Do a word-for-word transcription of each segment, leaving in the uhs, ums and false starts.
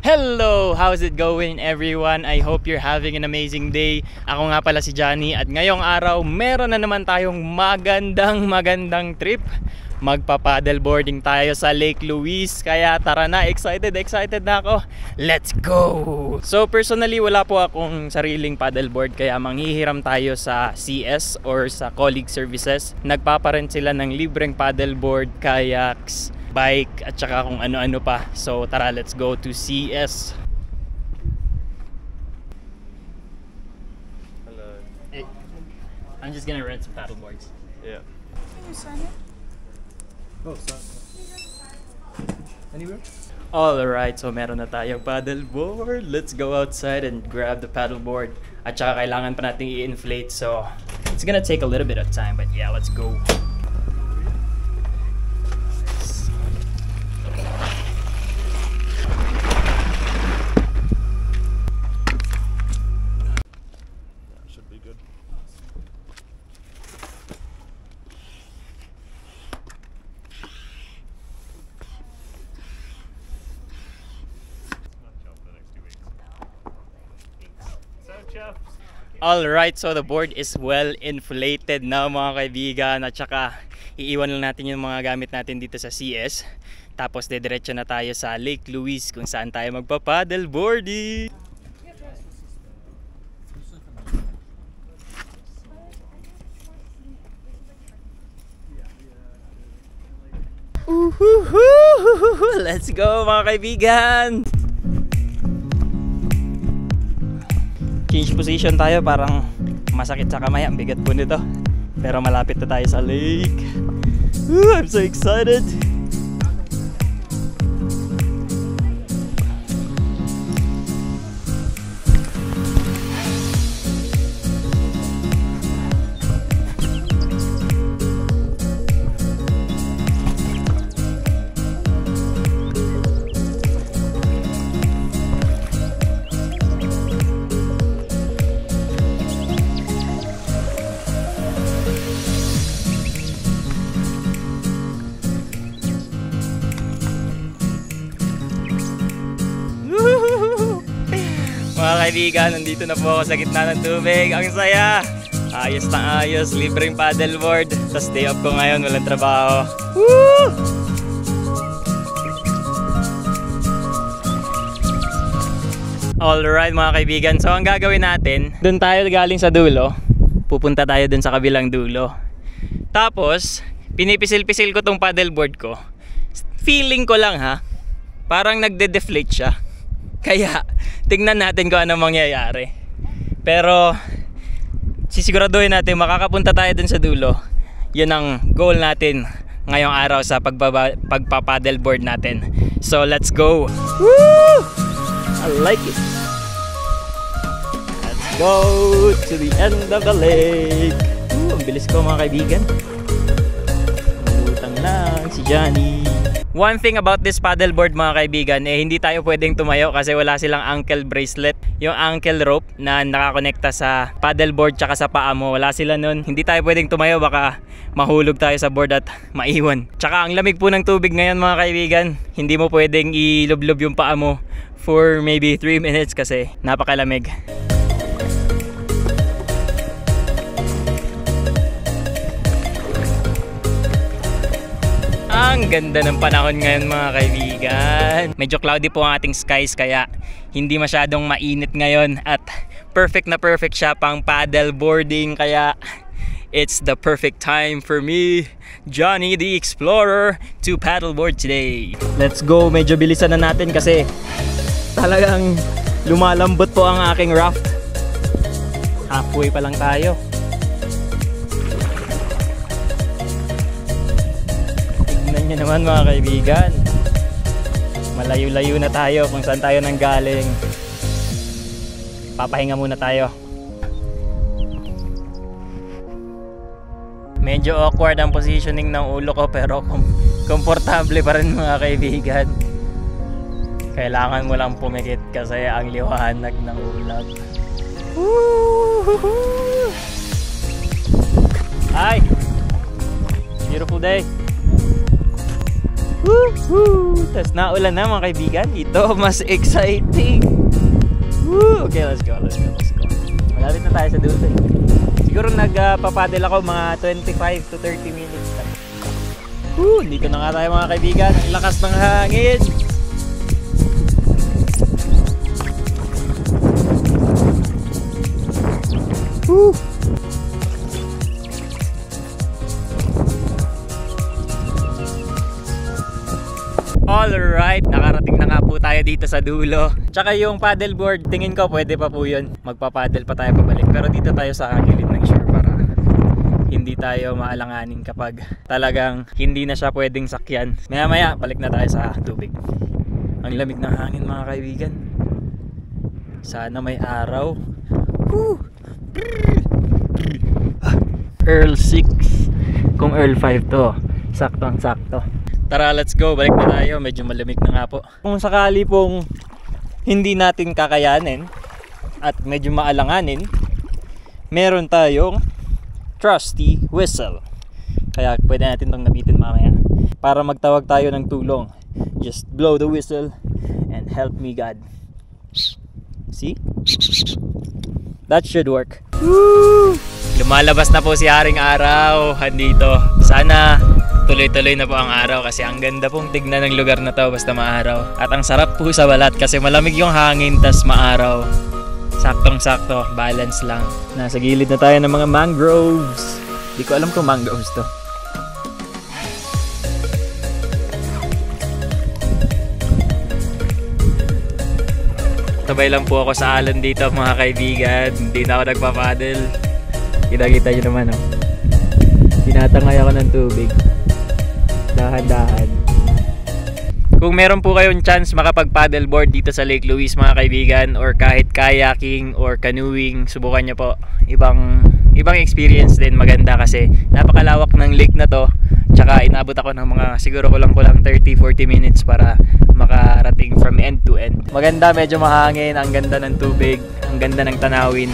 Hello! How's it going everyone? I hope you're having an amazing day. Ako nga pala si Johnny at ngayong araw meron na naman tayong magandang magandang trip. Magpa-paddleboarding tayo sa Lake Louise. Kaya tara na, excited, excited na ako. Let's go! So personally wala po akong sariling paddleboard kaya manghihiram tayo sa C S or sa colleague services. Nagpaparent sila ng libreng paddleboard, kayaks, bike at saka kung ano-ano pa. So tara, let's go to C S. Hello. Hey, I'm just gonna rent some paddleboards. Yeah. Can you sign it? Oh, sorry. Anywhere? Alright, so meron na tayong paddleboard. Let's go outside and grab the paddleboard. At saka kailangan pa natin i-inflate, so it's gonna take a little bit of time, but yeah, let's go. Should be good. Alright, so the board is well inflated na mga kaibigan. At saka iiwan lang natin yung mga gamit natin dito sa C S. Tapos dediretso na tayo sa Lake Louise kung saan tayo magpa-paddleboarding. Uhuhu! Let's go mga kaibigan! Change position tayo, parang masakit sa kamay, ang bigat po nito. Pero malapit na tayo sa lake. Ooh, I'm so excited! Mga kaibigan, nandito na po ako sa gitna ng tubig. Ang saya! Ayos na ayos, libreng paddleboard. Tapos day off ko ngayon, walang trabaho. Woo! Alright mga kaibigan, so ang gagawin natin, doon tayo galing sa dulo. Pupunta tayo doon sa kabilang dulo. Tapos, pinipisil-pisil ko tong paddleboard ko. Feeling ko lang ha, parang nagde-deflate siya. Kaya, tingnan natin kung ano mangyayari. Pero, sisiguraduhin natin makakapunta tayo dun sa dulo. Yun ang goal natin ngayong araw sa pagpa-paddleboard natin. So, let's go! Woo! I like it! Let's go to the end of the lake! Woo, ang bilis ko mga kaibigan. Malutang lang si Johnny. One thing about this paddleboard mga kaibigan, eh hindi tayo pwedeng tumayo kasi wala silang ankle bracelet. Yung ankle rope na nakakonekta sa paddleboard tsaka sa paa mo, wala sila nun. Hindi tayo pwedeng tumayo, baka mahulog tayo sa board at maiwan. Tsaka ang lamig po ng tubig ngayon mga kaibigan, hindi mo pwedeng ilublob yung paa mo for maybe three minutes kasi napakalamig. Ang ganda ng panahon ngayon mga kaibigan. Medyo cloudy po ang ating skies kaya hindi masyadong mainit ngayon at perfect na perfect siya pang paddleboarding, kaya it's the perfect time for me, Johnny the Explorer, to paddleboard today. Let's go, medyo bilisan na natin kasi talagang lumalambot po ang aking raft. Halfway pa lang tayo. Tignan nyo naman mga kaibigan, malayo-layo na tayo kung saan tayo nanggaling. Papahinga muna tayo. Medyo awkward ang positioning ng ulo ko pero kom komportable pa rin mga kaibigan. Kailangan mo lang pumikit kasi ang liwanag ng ulap. Hi! Beautiful day! Woohoo! Tapos naulan na mga kaibigan. Ito mas exciting. Woo! Okay, let's go, let's go, let's go. Malapit na tayo sa dulo. Siguro nagpapadel ako mga twenty-five to thirty minutes. Woo! Dito na nga tayo mga kaibigan. Ang lakas ng hangin. Woo! Alright, nakarating na nga po tayo dito sa dulo. Tsaka yung paddleboard, tingin ko pwede pa po yun. Magpapaddle pa tayo pabalik. Pero dito tayo sa gilid ng shore para hindi tayo maalanganin kapag talagang hindi na siya pwedeng sakyan. Maya maya, balik na tayo sa tubig. Ang lamig ng hangin mga kaibigan. Sana may araw. Woo! Earl six. Kung Earl five to, saktong sakto. Tara, let's go. Balik na tayo. Medyo malamig na nga po. Kung sakali pong hindi natin kakayanin at medyo maalanganin, meron tayong trusty whistle. Kaya pwede natin itong gamitin mamaya para magtawag tayo ng tulong. Just blow the whistle and help me God. See? That should work. Woo! Lumalabas na po si Haring Araw. Andito. Sana tuloy-tuloy na po ang araw kasi ang ganda pong tignan ng lugar na to basta maaraw. At ang sarap po sa balat kasi malamig yung hangin tas maaraw. Saktong-sakto, balance lang. Nasa gilid na tayo ng mga mangroves. Di ko alam kung mangroves to. Sabay lang po ako sa alon dito mga kaibigan. Hindi na ako nagpapadel. Kita-kita nyo naman oh. Tinatangay ako ng tubig. Dahan-dahan. Kung meron po kayong chance makapag-paddleboard dito sa Lake Louise mga kaibigan, or kahit kayaking or canoeing, subukan nyo po. Ibang ibang experience din, maganda kasi napakalawak ng lake na to. Tsaka inabot ako ng mga siguro kulang-kulang thirty to forty minutes para makarating from end to end. Maganda, medyo mahangin, ang ganda ng tubig, ang ganda ng tanawin.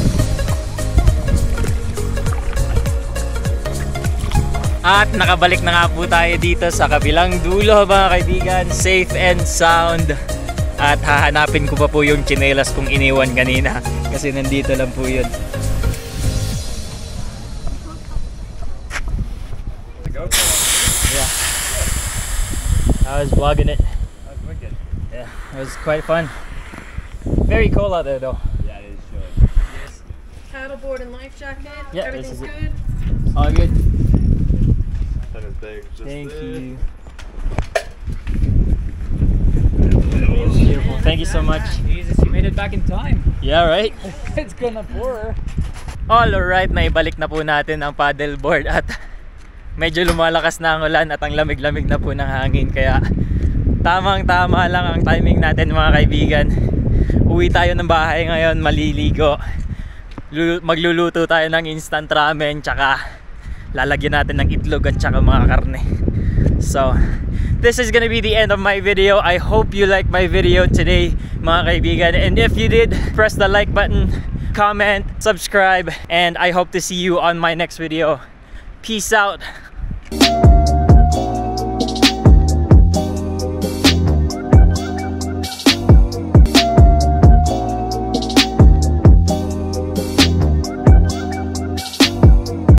At nakabalik na nga po tayo dito sa kabilang dulo mga kaibigan. Safe and sound. At hahanapin ko pa po yung tsinelas kong iniwan kanina. Kasi nandito lang po yun. Yeah. I was vlogging it. That's wicked. Yeah, it was quite fun. Very cold out there though. Yeah, it is sure. Yes. Paddleboard and life jacket. Yeah, Everything's this is good. All good. Thank you. Beautiful. Thank you so much. Jesus, you made it back in time. Yeah, right? It's gonna pour. Alright, naibalik na po natin ang paddleboard at medyo lumalakas na ang ulan at ang lamig-lamig na po ng hangin. Kaya tamang-tama lang ang timing natin mga kaibigan. Uwi tayo ng bahay ngayon, maliligo. Magluluto tayo ng instant ramen, tsaka lalagyan natin ng itlog at tsaka mga karne. So, this is gonna be the end of my video. I hope you liked my video today mga kaibigan. And if you did, press the like button, comment, subscribe, and I hope to see you on my next video. Peace out.